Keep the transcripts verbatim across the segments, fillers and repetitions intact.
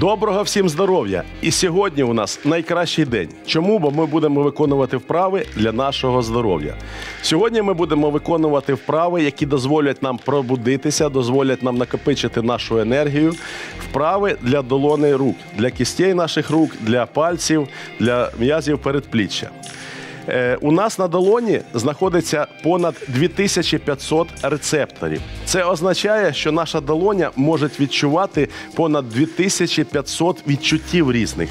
Доброго всім здоров'я! І сьогодні у нас найкращий день. Чому? Бо ми будемо виконувати вправи для нашого здоров'я. Сьогодні ми будемо виконувати вправи, які дозволять нам пробудитися, дозволять нам накопичити нашу енергію. Вправи для долоней рук, для кістей наших рук, для пальців, для м'язів передпліччя. У нас на долоні знаходиться понад дві тисячі п'ятсот рецепторів. Це означає, що наша долоня може відчувати понад дві тисячі п'ятсот відчуттів різних.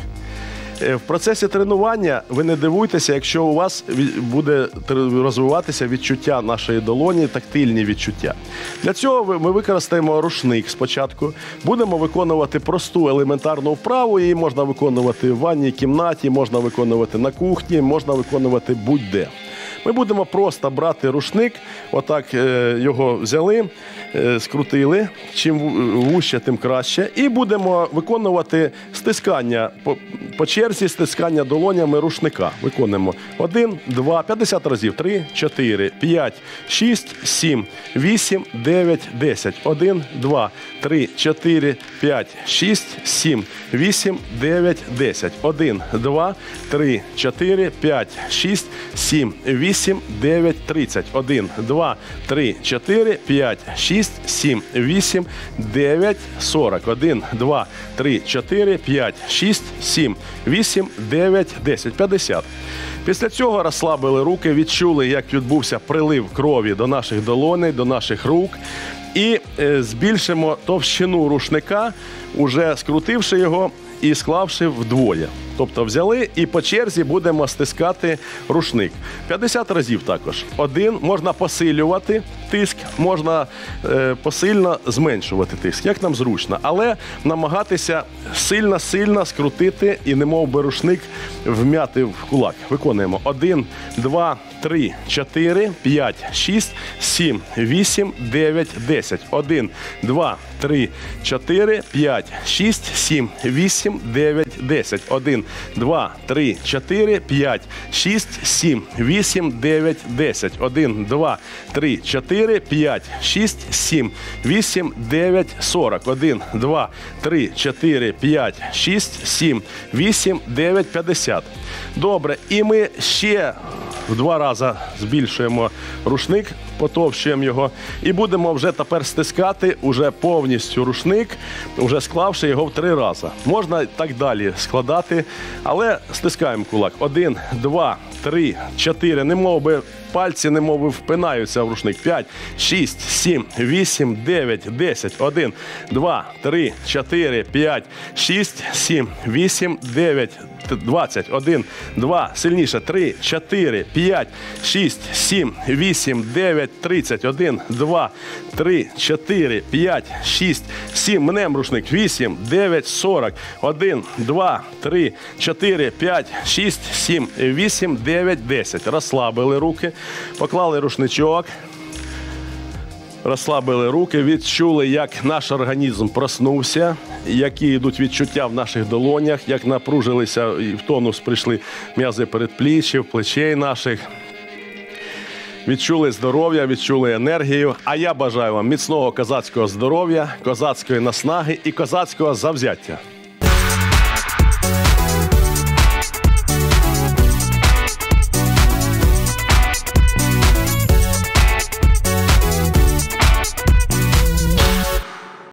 В процесі тренування ви не дивуйтеся, якщо у вас буде розвиватися відчуття нашої долоні, тактильні відчуття. Для цього ми використаємо рушник спочатку. Будемо виконувати просту елементарну вправу. Її можна виконувати в ванній кімнаті, можна виконувати на кухні, можна виконувати будь-де. Ми будемо просто брати рушник, отак його взяли, скрутили, чим вужче, тим краще. І будемо виконувати стискання, по, по черзі стискання долонями рушника. Виконуємо один, два, п'ятдесят разів, три, чотири, п'ять, шість, сім, вісім, дев'ять, десять. один, два, три, чотири, п'ять, шість, сім, вісім, дев'ять, десять. один, два, три, чотири, п'ять, шість, сім, вісім, дев'ять, тридцять. один, два, три, чотири, п'ять, шість, сім, вісім, дев'ять, сорок. один, два, три, чотири, п'ять, шість, сім, вісім, дев'ять, десять. п'ятдесят. Після цього розслабили руки, відчули, як відбувся прилив крові до наших долоней, до наших рук. І е, збільшимо товщину рушника, уже скрутивши його і склавши вдвоє. Тобто взяли і по черзі будемо стискати рушник. п'ятдесят разів також. Один, можна посилювати тиск, можна е, посильно зменшувати тиск, як нам зручно. Але намагатися сильно-сильно скрутити і немов би рушник вм'яти в кулак. Виконуємо. один, два, три, чотири, п'ять, шість, сім, вісім, дев'ять, десять. один, два, три, чотири, п'ять, шість, сім, вісім, дев'ять, десять. один, два, три, чотири, п'ять, шість, сім, вісім, дев'ять, десять. один, два, три, чотири, п'ять, шість, сім, вісім, дев'ять, сорок. один, два, три, чотири, п'ять, шість, сім, вісім, дев'ять, п'ятдесят. Добре. І ми ще в два рази збільшуємо рушник, потовщуємо його і будемо вже тепер стискати уже повністю рушник, вже склавши його в три рази. Можна так далі складати, але стискаємо кулак. один, два, три, чотири, немов би пальці немов би впинаються в рушник. п'ять, шість, сім, вісім, дев'ять, десять. один, два, три, чотири, п'ять, шість, сім, вісім, дев'ять, двадцять. один, два, сильніше. три, чотири, п'ять, шість, сім, вісім, дев'ять, тридцять. один, два, три, чотири, п'ять, шість, сім. Мнемо рушник. вісім, дев'ять, сорок. один, два, три, чотири, п'ять, шість, сім, вісім, дев'ять, десять. Розслабили руки, поклали рушничок. Розслабили руки, відчули, як наш організм проснувся, які йдуть відчуття в наших долонях, як напружилися і в тонус прийшли м'язи передпліччя, плечей наших. Відчули здоров'я, відчули енергію. А я бажаю вам міцного козацького здоров'я, козацької наснаги і козацького завзяття.